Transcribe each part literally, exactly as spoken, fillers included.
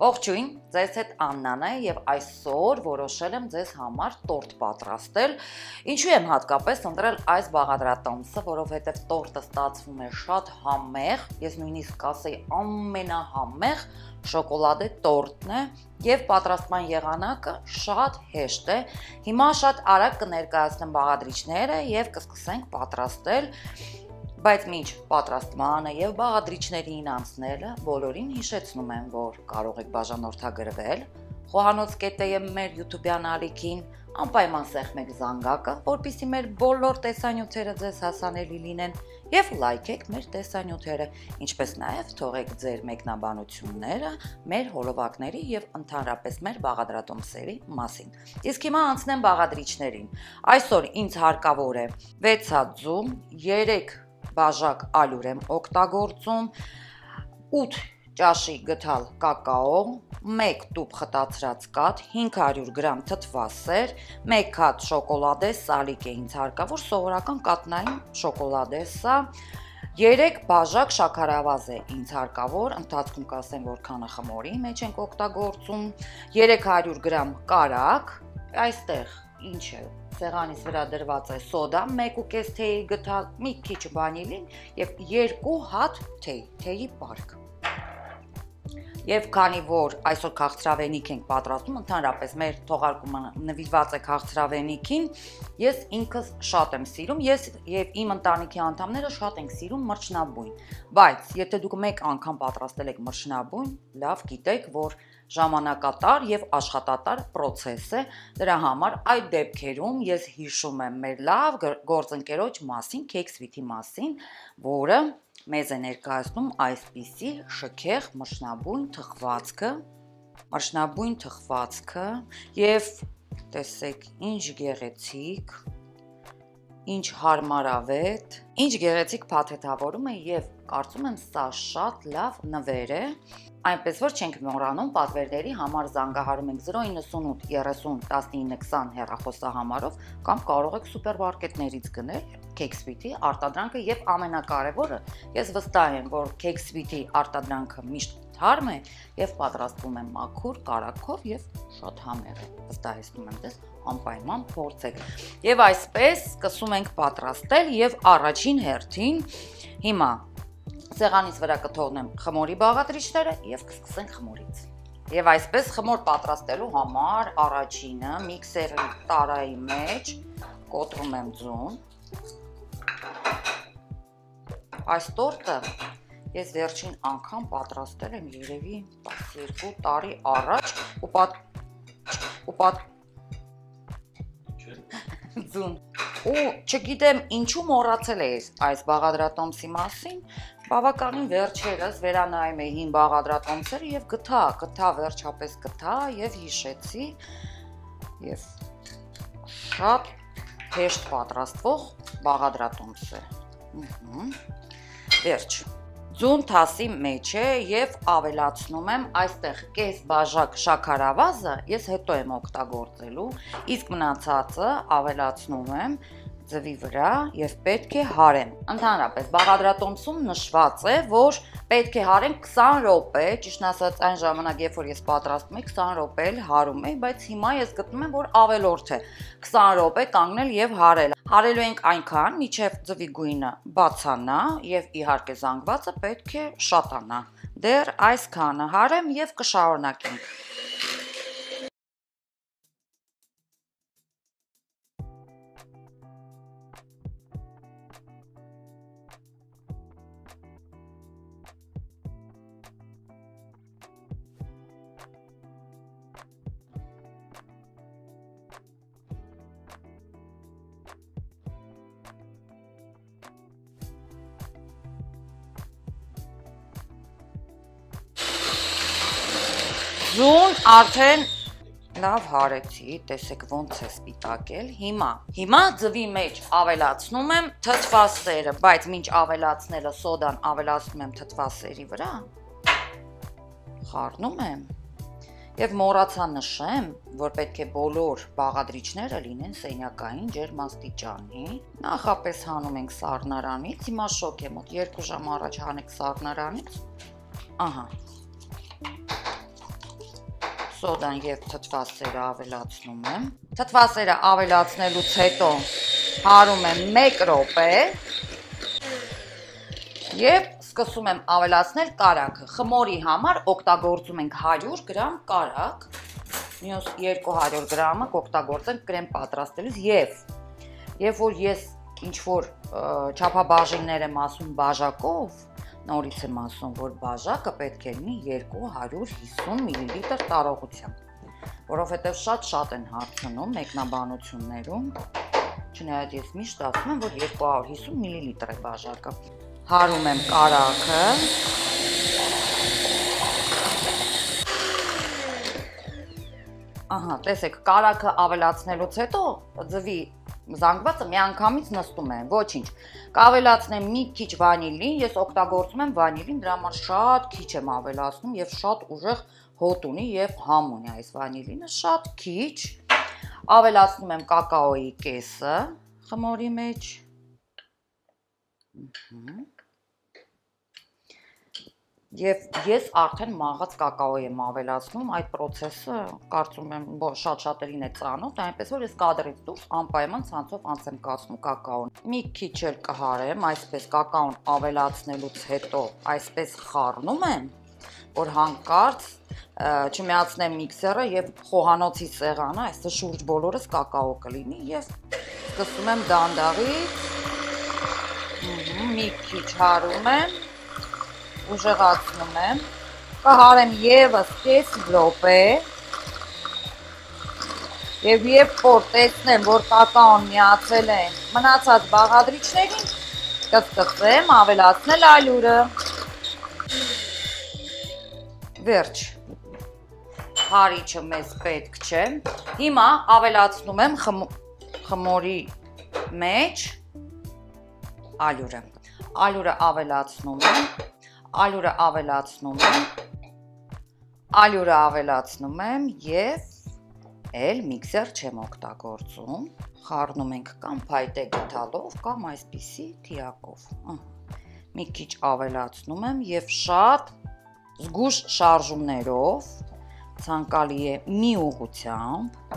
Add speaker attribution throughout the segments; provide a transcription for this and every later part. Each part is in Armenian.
Speaker 1: Ողջույն, ձեզ հետ Աննան է եւ այսօր որոշել եմ ձեզ համար տորտ պատրաստել։ Ինչու եմ հատկապես ընտրել այս բաղադրատոմսը, որովհետեւ տորտը ստացվում է շատ համեղ, ես նույնիսկ կասեի ամենահամեղ շոկոլադե տորտն է եւ պատրաստման եղանակը շատ հեշտ է։ Հիմա շատ արագ կներկայացնեմ բաղադրիչները եւ կսկսենք պատրաստել։ Բայց մինչ պատրաստմանը եւ բաղադրիչներին անցնելը բոլորին հիշեցնում եմ, որ կարող եք բաժանորդագրվել Խոհանոց կետեյ մեր YouTube-յան ալիքին, անպայման սեղմեք զանգակը, որպեսզի մեր բոլոր տեսանյութերը ձեզ հասանելի լինեն եւ լայքեք մեր տեսանյութերը, ինչպես նաեւ թողեք ձեր մեկնաբանությունները մեր հոլովակների եւ ընդհանրապես մեր բաղադրատոմսերի մասին։ Իսկ հիմա անցնեմ բաղադրիչներին։ Այսօր ինձ հարկավոր է վեց հատ ձու, երեք բաժակ ալյուր եմ օգտագործում, ութ ճաշի գթալ կակաո, մեկ տուփ խտացրած կաթ, հինգ հարյուր գրամ թթվասեր, մեկ հատ շոկոլադե սալիկ է ինձ հարկավոր, սովորական կաթնային շոկոլադե սա, երեք բաժակ շաքարավազ է ինձ հարկավոր, ընթացքում կասեմ որքանը խմորի մեջ ենք օգտագործում, երեք հարյուր գրամ կարագ, այստեղ ինչ է, սեղանիս վրա դրված է սոդա, մեկ ու կես թեյի գթալ, մի քիչ վանիլին եւ երկու հատ թեյ, թեյի պարկ։ Եվ քանի որ այսօր քաղցրավենիք ենք պատրաստում, ընդհանրապես մեր թողարկումը նվիրված է քաղցրավենիքին, ես ինքս շատ եմ սիրում, ես եւ իմ ընտանիքի անդամները շատ ենք սիրում մրջնաբույն, բայց եթե դուք մեկ անգամ պատրաստել եք մրջնաբույն, լավ գիտեք, որ ժամանակատար եւ աշխատատար process է, դրա համար այդ դեպքերում ես հիշում եմ մեր լավ գործընկերոջ մասին, Cakesweet-ի մասին, որը մեզ է ներկայացնում այսպիսի շքեղ մրջնաբույն թխվածքը, մրջնաբույն թխվածքը եւ տեսեք ինչ գեղեցիկ, ինչ հարմարավետ, ինչ գեղեցիկ փաթեթավորում է եւ կարծում եմ սա շատ լավ նվեր է, այնպես որ չենք մոռանում պատվերների համար զանգահարում ենք զրո իննսունութ երեսուն տասնինը քսան հեռախոսահամարով կամ կարող եք սուպերմարկետներից գնել Cakesweet-ի արտադրանքը եւ ամենակարևորը ես վստահ եմ, որ Cakesweet-ի արտադրանքը միշտ թարմ է եւ պատրաստվում է մաքուր կարագով եւ շատ համեղ է։ Վստահեցնում եմ ձեզ, անպայման փորձեք։ Եվ այսպես սկսում ենք պատրաստել եւ առաջին հերթին հիմա սեղանիս վրա կթողնեմ խմորի բաղադրիչները եւ կսկսենք խմորից։ Եվ այսպես խմոր պատրաստելու համար առաջինը միքսերի տարայի մեջ կոտրում եմ ձուն։ Այս տորտը ես վերջին անգամ պատրաստել եմ երևի տասներկու տարի առաջ ու պատ ու պատ ձուն ու չգիտեմ ինչու մոռացել էի այս բաղադրատոմսի մասին, բավականին վերջերս վերանայում էի հին բաղադրատոմսերը եւ գտա, գտա վերջապես գտա եւ հիշեցի եւ շատ հեշտ պատրաստվող բաղադրատոմս է։ Վերջ։ Ձուն թասի մեջ է եւ ավելացնում եմ այստեղ կես բաժակ շաքարավազը, ես հետո եմ օգտագործելու, իսկ մնացածը ավելացնում եմ ձվի վրա եւ պետք է հարեմ։ Ընդհանրապես բաղադրատոմսում նշված է, որ պետք է հարենք քսան րոպե, ճիշտն ասած այն ժամանակ, երբ որ ես պատրաստում եմ, քսան րոպե էլ հարում էի, բայց հիմա ես գտնում եմ, որ ավելորդ է քսան րոպե կանգնել եւ հարել։ Հարելու ենք այնքան, մինչև ձվի գույնը բացանա եւ իհարկե զանգվածը պետք է շատանա։ Դեռ այսքանը հարեմ եւ կշարունակենք։ Ձուն արդեն լավ հարեցի, տեսեք ոնց է սպիտակել, հիմա, հիմա ձվի մեջ ավելացնում եմ թթվասերը, բայց մինչ ավելացնելը սոդան ավելացնում եմ թթվասերի վրա, խառնում եմ եւ մոռացա նշեմ, որ պետք է բոլոր բաղադրիչները լինեն սենյակային ջերմաստիճանի, նախապես հանում ենք սառնարանից, հիմա շոկ է մոտ երկու ժամ առաջ հանեք սառնարանից, ահա, սոդան եւ թթվասերը ավելացնում եմ։ Թթվասերը ավելացնելուց հետո հարում եմ մեկ րոպե եւ սկսում եմ ավելացնել կարագը։ Խմորի համար օգտագործում ենք հարյուր գրամ կարագ, մյուս երկու հարյուր գրամը կօգտագործենք կրեմ պատրաստելուց եւ երբ որ ես ինչ որ չափաբաժիններ եմ ասում բաժակով, նորից եմ ասում, որ բաժակը պետք է լինի երկու հարյուր հիսուն միլիլիտր տարողությամբ, որովհետև շատ-շատ են հարցնում մեկնաբանություններում, չնայած ես միշտ ասում եմ, որ երկու հարյուր հիսուն միլիլիտր է բաժակը։ Հարում եմ կարագը, ահա, տեսեք, կարագը ավելացնելուց հետո ձվի զանգվածը միանգամից նստում է, ոչինչ, կավելացնեմ մի քիչ վանիլին, ես օգտագործում եմ վանիլին, դրա համար շատ քիչ եմ ավելացնում եւ շատ ուժեղ հոտ ունի եւ համ ունի այս վանիլինը, շատ քիչ, ավելացնում եմ կակաոյի կեսը խմորի մեջ, Եվ ես արդեն մաղած կակաո եմ ավելացնում, այդ պրոցեսը կարծում եմ շատ-շատերին է ծանոթ, այնպես որ ես կադրից դուրս անպայման ցանցով անց եմ կացնում կակաոն։ Մի քիչ էլ կհարեմ, այսպես կակաոն ավելացնելուց հետո այսպես խառնում եմ, որ հանկարծ չմիացնեմ միքսերը եւ խոհանոցի սեղանը, այսպես շուրջ բոլորս կակաո կլինի եւ սկսում եմ դանդաղից, մի քիչ հարում եմ, ուժեղացնում եմ, կհարեմ եւս կես րոպե եւ երբ որ տեսնեմ, որ կակաոն միացել է մնացած բաղադրիչներին, կսկսեմ ավելացնել ալյուրը։ Վերջ, հարիչը մեզ պետք չէ, հիմա ավելացնում եմ խմորի մեջ ալյուրը, ալյուրը ավելացնում եմ, Ալյուրը ավելացնում եմ, ալյուրը ավելացնում եմ և էլ միքսեր չեմ օգտագործում, խառնում ենք կամ փայտե գդալով, կամ այսպիսի թիակով, մի քիչ ավելացնում եմ և շատ զգուշ շարժումներով, ցանկալի է մի ուղղությամբ,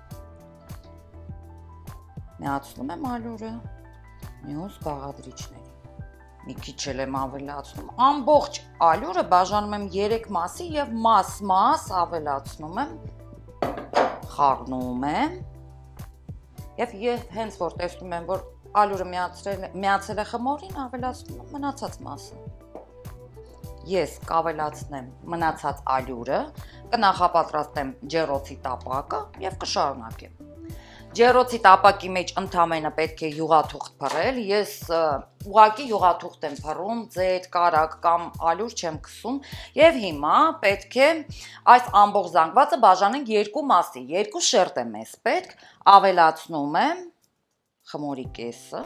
Speaker 1: միացնում եմ ալյուրը, մյուս բաղադրիչների։ Մի քիչ էլ եմ ավելացնում, ամբողջ ալյուրը բաժանում եմ երեք մասի և մաս-մաս ավելացնում եմ, խառնում եմ և հենց որ տեսնում եմ, որ ալյուրը միացել է խմորին, ավելացնում եմ մնացած մասը։ Ես կավելացնեմ մնացած ալյուրը, կնախապատրաստեմ ջեռոցի տապակը և կշարունակեմ։ Ջեռոցի տապակի մեջ ընդամենը պետք է յուղաթուղթ փռել, ես ուղղակի յուղաթուղթ եմ փռում, ձետ, կարագ կամ ալյուր չեմ քսում եւ հիմա պետք է այս ամբողջ զանգվածը բաժանենք երկու մասի, երկու շերտ է մեզ պետք, ավելացնում եմ խմորի կեսը,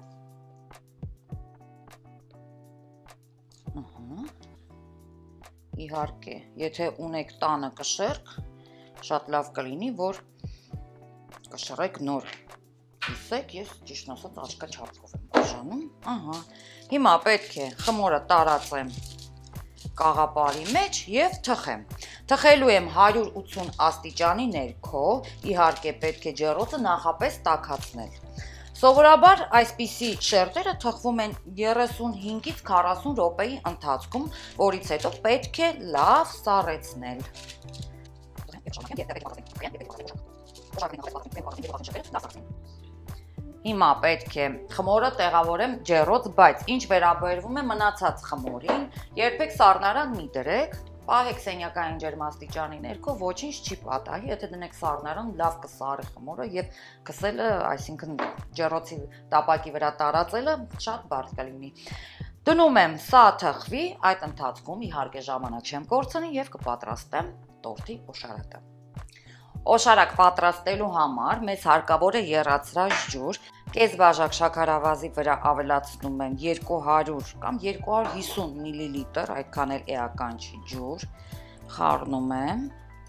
Speaker 1: իհարկե, եթե ունեք տանը կշեռք, շատ լավ կլինի, որ կշռեք նոր հիսեք, ես ճիշտ ասած աչկա չափով եմ բաժանում, ահա, հիմա պետք է խմորը տարածեմ կաղապարի մեջ և թխեմ, թխելու եմ հարյուր ութսուն աստիճանի ներքո, իհարկե պետք է ջեռոցը նախապես տաքացնել, սովորաբար այսպիսի շերտերը թխվում են երեսունհինգից քառասուն րոպեի ընթացքում, որից հետո պետք է լավ սառեցնել։ Հիմա պետք է խմորը տեղավորեմ ջեռոց, բայց ինչ վերաբերվում է մնացած խմորին, երբեք սառնարան մի դրեք, պահեք սենյակային ջերմաստիճանի ներքո, ոչինչ չի պատահի, եթե դնեք սառնարան, լավ կսառի խմորը եւ քսելը, այսինքն ջեռոցի տապակի վրա տարածելը շատ բարդ կլինի։ Դնում եմ սա թխվի, այդ ընթացքում իհարկե ժամանակ չեմ կորցնի եւ կպատրաստեմ տորտի օշարակը։ Օշարակ պատրաստելու համար մեզ հարկավոր է եռացրած ջուր, կես բաժակ շաքարավազի վրա ավելացնում եմ երկու հարյուր կամ երկու հարյուր հիսուն միլիլիտր, այդքան էլ էական չի ջուր, խառնում եմ,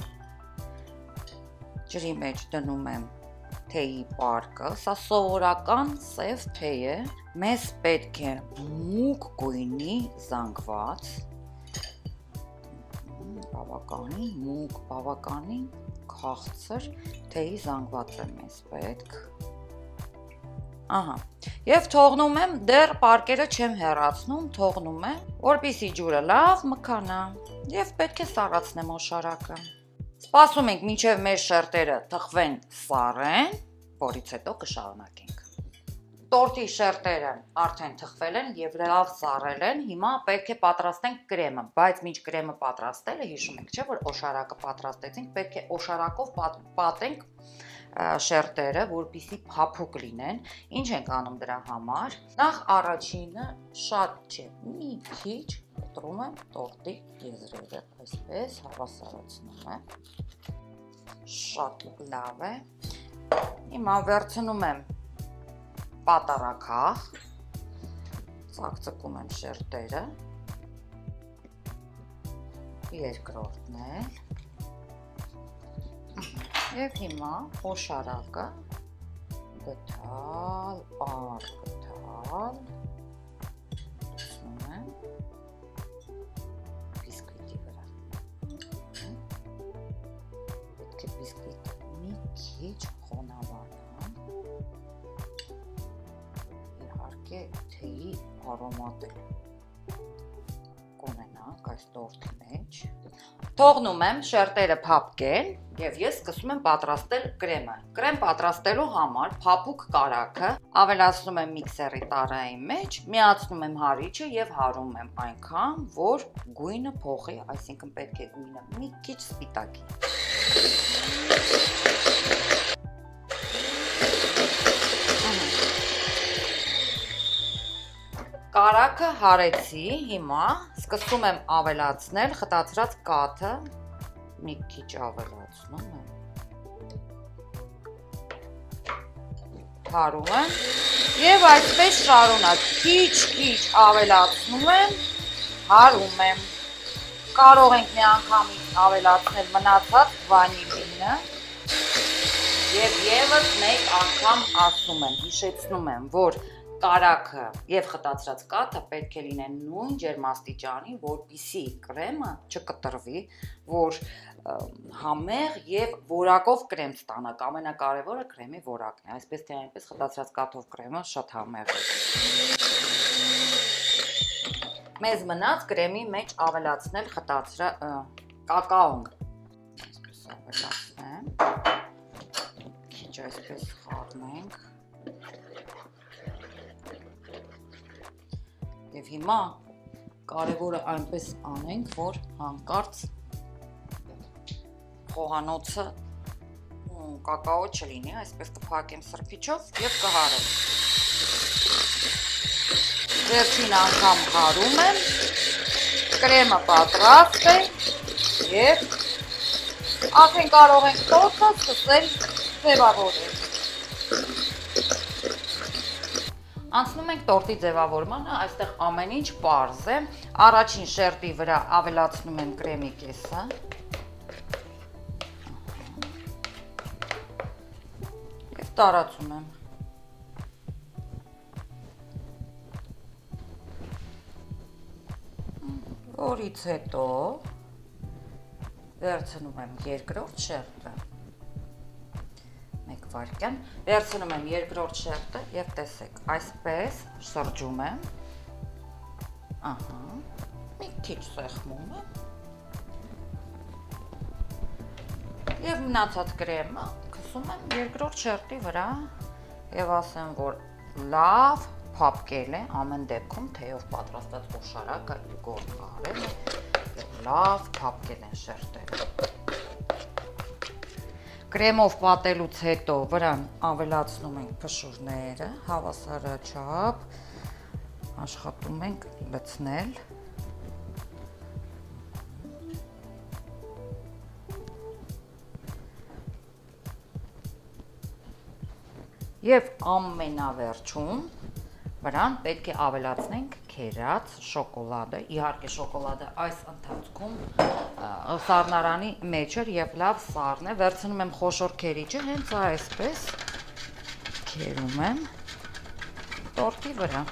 Speaker 1: ջրի մեջ դնում եմ թեյի պարկը, սա սովորական սև թեյ է, մեզ պետք է մուգ գույնի զանգված, բավականին մուգ, բավականին քաղցր, թեյի զանգված եմ ես պետք։ Ահա, և թողնում եմ, դեռ պարկերը չեմ հեռացնում, թողնում եմ, որպեսզի ջուրը լավ մքանա, և պետք է սառացնեմ օշարակը։ Սպասում ենք մինչև մեր շերտերը թխվեն սառեն, որից հետո կշարունակենք։ Տորտի շերտերը արդեն թխվել են և լավ սառել են, հիմա պետք է պատրաստենք կրեմը, բայց մինչ կրեմը պատրաստել է, հիշում եք չէ, որ օշարակը պատրաստեցինք, պետք է օշարակով պատենք շերտերը, որպեսզի փափուկ լինեն, ինչ ենք անում դրա համար, նախ առաջինը շատ չէ, մի քիչ կտրում եմ տորտի եզրերը, այսպես հավասարացնում եմ, շատ լավ է, հիմա վերցնում եմ պատառաքաղ, ծակծկում եմ շերտերը, երկրորդն էլ, և հիմա օշարակը գտալ, առ գտալ, տեսնում եմ բիսկվիտի վրա, պետք է բիսկվիտը մի քիչ խոնավանա, իհարկե թեյի արոմատ է կունենանք այս տորտի մեջ, թողնում եմ շերտերը փափկել և ես սկսում եմ պատրաստել կրեմը, կրեմ պատրաստելու համար փափուկ կարագը ավելացնում եմ միքսերի տարայի մեջ, միացնում եմ հարիճը և հարում եմ այնքան, որ գույնը փոխի, այսինքն պետք է գույնը մի քիչ սպիտակի։ Կարագը հարեցի, հիմա սկսում եմ ավելացնել խտացրած կաթը, մի քիչ ավելացնում եմ, հարում եմ և այսպես շարունակ, քիչ-քիչ ավելացնում եմ, հարում եմ, կարող ենք մի անգամից ավելացնել մնացած վանիլինը և ևս մեկ անգամ ասում եմ, հիշեցնում եմ, որ կարագը և խտացրած կաթը պետք է լինեն նույն ջերմաստիճանի, որպեսզի կրեմը չկտրվի, որ համեղ և որակով կրեմ ստանանք, ամենակարևորը կրեմի որակն է, այսպես թե այնպես խտացրած կաթով կրեմը շատ համեղ է։ Մեզ մնաց կրեմի մեջ ավելացնել խտացրած կակաոն, այսպես ավելացնեմ, քիչ այսպես խառնենք, և հիմա կարևորը այնպես անենք, որ հանկարծ խոհանոցը կակաո չլինի, այսպես կփակեմ սրբիչով և կհարեմ։ Վերջին անգամ հարում եմ, կրեմը պատրաստ է և արդեն կարող ենք տորտը սկսել ձևավորել։ Անցնում ենք տորտի ձևավորմանը, այստեղ ամեն ինչ պարզ է, առաջին շերտի վրա ավելացնում եմ կրեմի կեսը, և տարածում եմ, որից հետո վերցնում եմ երկրորդ շերտը, մեկ վայրկյան, վերցնում եմ երկրորդ շերտը և տեսեք, այսպես սրճում եմ, ահա, մի քիչ սեղմում եմ և մնացած կրեմը քսում եմ երկրորդ շերտի վրա և ասեմ, որ լավ փափկել է, ամեն դեպքում թեյով պատրաստած օշարակը գորգ արել է և լավ փափկել են շերտերը։ Կրեմով պատելուց հետո վրան ավելացնում ենք փշուրները, հավասարաչափ աշխատում ենք լցնել։ Եվ ամենավերջում վրան պետք է ավելացնենք քերած շոկոլադը, իհարկե շոկոլադը այս ընթացքում սառնարանի մեջ էր և լավ սառն է, վերցնում եմ խոշոր քերիճը, հենց այսպես քերում եմ տորտի վրա։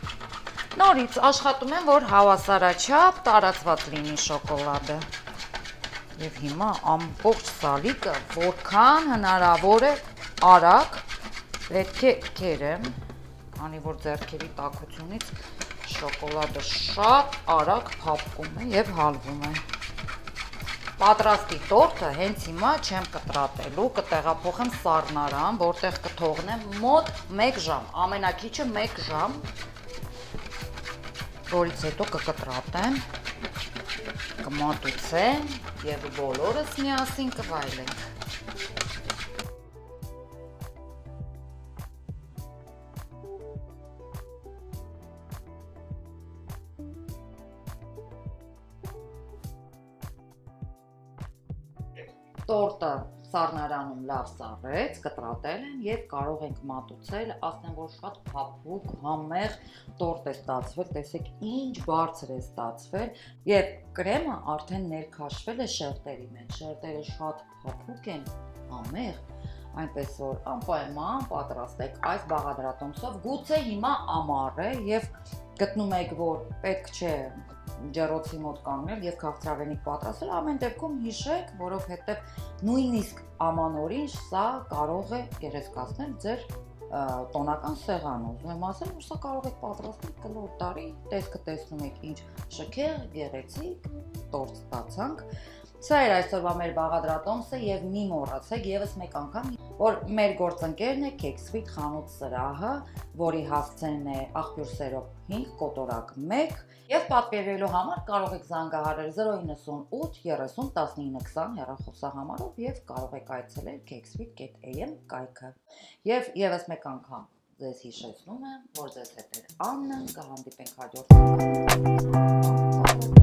Speaker 1: Նորից աշխատում եմ, որ հավասարաչափ տարածված լինի շոկոլադը։ Եվ հիմա ամբողջ սալիկը որքան հնարավոր է արագ պետք է կերեմ, քանի որ ձեռքերի տաքությունից շոկոլադը շատ արագ փափկում է եւ հալվում է։ Պատրաստի տորտը հենց հիմա չեմ կտրատելու, կտեղափոխեմ սառնարան, որտեղ կթողնեմ մոտ մեկ ժամ, ամենակիչը մեկ ժամ, որից հետո կկտրատեմ, կմատուցեմ եւ բոլորս միասին կվայելենք։ Տորտը սառնարանում լավ սառեց, կտրատել եմ եւ կարող ենք մատուցել, ասեմ որ շատ փափուկ, համեղ տորտ է ստացվել, տեսեք ինչ բարձր է ստացվել եւ կրեմը արդեն ներքաշվել է շերտերի մեջ, շերտերը շատ փափուկ են, համեղ, այնպես որ անպայման պատրաստեք այս բաղադրատոմսով, գուցե հիմա ամառ է եւ գտնում եք որ պետք չէ ջեռոցի մոտ կանգնել եւ քաղցրավենիք պատրաստել, ամեն դեպքում հիշեք, որովհետեւ նույնիսկ ամանորին սա կարող է գերեզկացնել ձեր տոնական սեղանը։ Ուզում եմ ասել, որ սա կարող եք պատրաստել կլոր տարի, տեսքը տեսնում եք ինչ շքեղ, գեղեցիկ տորտ ստացանք։ Սա էր այսօրվա մեր բաղադրատոմսը եւ մի մոռացեք եւս մեկ անգամ, որ մեր գործընկերն է Cake Sweet խանութ սրահը, որի հասցեն է աղբյուր սերով հինգ կոտորակ մեկ եւ պատվիրելու համար կարող եք զանգահարել զրո իննսուն ութ երեսուն տասնինը քսան հեռախոսահամարով եւ կարող եք այցելել cake sweet dot a m կայքը։ Եվ եւս մեկ անգամ ձեզ հիշեցնում եմ, որ ձեզ հետ է Աննան, կհանդիպենք հաջորդ անգամ։